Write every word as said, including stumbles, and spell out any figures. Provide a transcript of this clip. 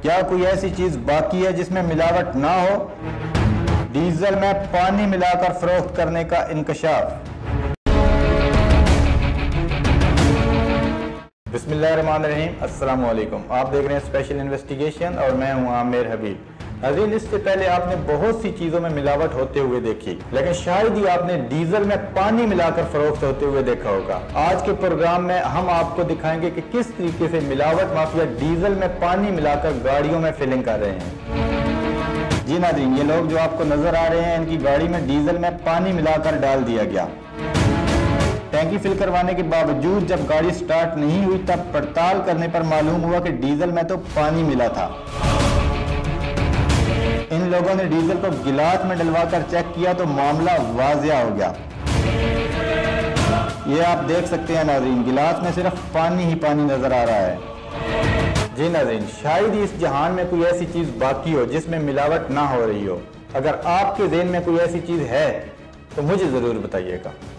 क्या कोई ऐसी चीज बाकी है जिसमें मिलावट ना हो? डीजल में पानी मिलाकर फरोख्त करने का इंकशाफ। बिस्मिल्लाहिर्रहमानिर्रहीम, अस्सलाम वालेकुम। आप देख रहे हैं स्पेशल इन्वेस्टिगेशन और मैं हूं आमिर हबीब। नाज़रीन, इससे पहले आपने बहुत सी चीजों में मिलावट होते हुए देखी, लेकिन शायद ही आपने डीजल में पानी मिलाकर फरोख्त होते हुए देखा होगा। आज के प्रोग्राम में हम आपको दिखाएंगे कि किस तरीके से मिलावट माफिया डीजल में पानी मिलाकर गाड़ियों में फिलिंग कर रहे हैं। जी नाज़रीन, ये लोग जो आपको नजर आ रहे हैं, इनकी गाड़ी में डीजल में पानी मिलाकर डाल दिया गया। टैंकी फिल करवाने के बावजूद जब गाड़ी स्टार्ट नहीं हुई, तब पड़ताल करने पर मालूम हुआ कि डीजल में तो पानी मिला था। इन लोगों ने डीजल को गिलास में डलवाकर चेक किया तो मामला वाजिया हो गया। ये आप देख सकते हैं नाज़रीन, गिलास में सिर्फ पानी ही पानी नजर आ रहा है। जी नाज़रीन, शायद ही इस जहान में कोई ऐसी चीज बाकी हो जिसमें मिलावट ना हो रही हो। अगर आपके ज़हन में कोई ऐसी चीज है तो मुझे जरूर बताइएगा।